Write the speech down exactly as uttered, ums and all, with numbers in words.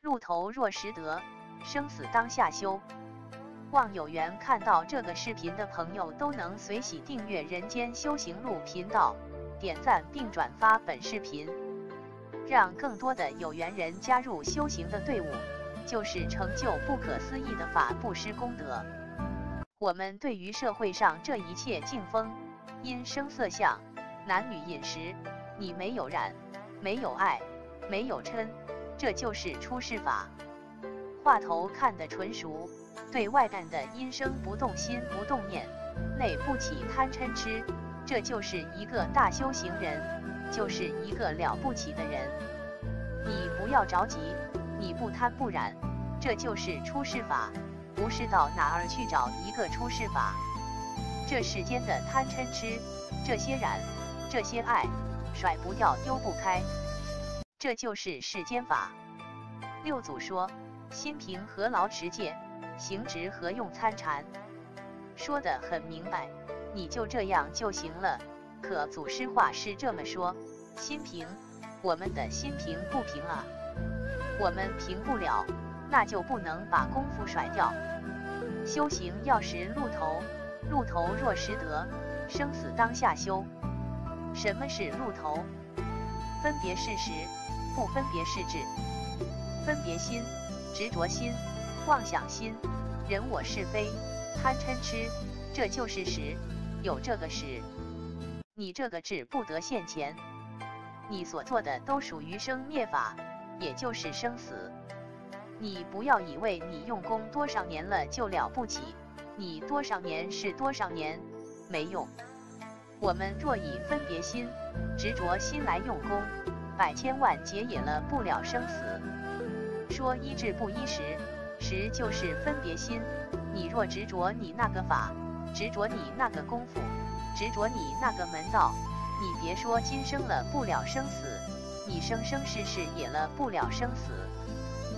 路头若识得，生死当下修。望有缘看到这个视频的朋友都能随喜订阅人间修行路频道，点赞并转发本视频，让更多的有缘人加入修行的队伍，就是成就不可思议的法布施功德。我们对于社会上这一切境风、音声色相、男女饮食，你没有染，没有爱，没有嗔，这就是出世法。话头看得纯熟，对外干的音声不动心不动念，内不起贪嗔痴，这就是一个大修行人，就是一个了不起的人。你不要着急，你不贪不染，这就是出世法，不是到哪儿去找一个出世法。这世间的贪嗔痴，这些染，这些爱，甩不掉丢不开，这就是世间法。六祖说，心平何劳持戒，行直何用参禅，说得很明白，你就这样就行了。可祖师话是这么说，心平，我们的心平不平啊，我们平不了，那就不能把功夫甩掉。修行要识路头，路头若识得，生死当下修。什么是路头？分别是识，不分别是智。分别心、执着心、妄想心、人我是非、贪嗔痴，这就是识。有这个识，你这个智不得现前，你所做的都属于生灭法，也就是生死。你不要以为你用功多少年了就了不起，你多少年是多少年，没用。我们若以分别心、执着心来用功，百千万劫也了不了生死。说依智不依识，识就是分别心。你若执着你那个法，执着你那个功夫，执着你那个门道，你别说今生了不了生死，你生生世世也了不了生死。